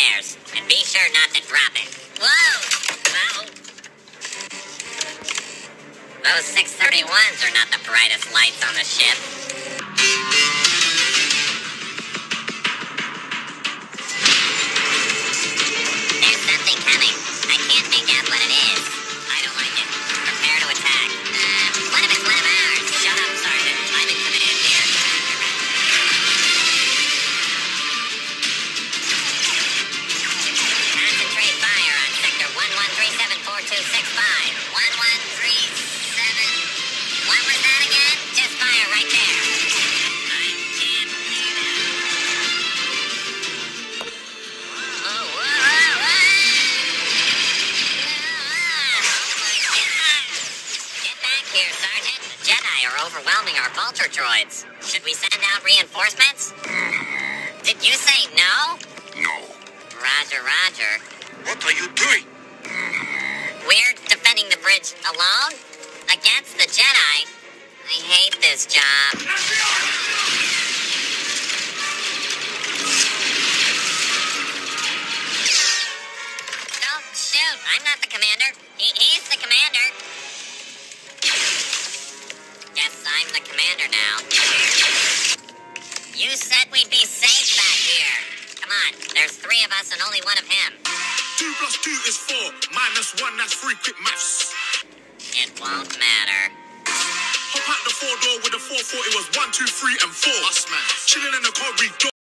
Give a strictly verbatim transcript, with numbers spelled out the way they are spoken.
stairs, and be sure not to drop it. Whoa! Whoa! Those six thirty-ones are not the brightest lights on the ship. There's something coming. I can't make out what it is. I don't like it. Prepare to attack. Uh, what if it's one of ours? Shut up, Sergeant. I'm in command here. Concentrate fire on sector one one three seven four two six five. one one three seven. What was that again? Just fire right there. I can't see that. Whoa, whoa, whoa, whoa. Get back here, Sergeant. The Jedi are overwhelming our vulture droids. Should we send out reinforcements? Did you say no? No. Roger, roger. What are you doing? We're defending the bridge alone? Against the Jedi? I hate this job. Don't shoot. I'm not the commander. He, he's the commander. Guess I'm the commander now. You said we'd be safe back here. Come on. There's three of us and only one of him. Two plus two is four. Minus one, that's three. Quick maths. It won't matter. Hop out the four door with the four forty was one, two, three, and four. Us man. Chilling in the corridor.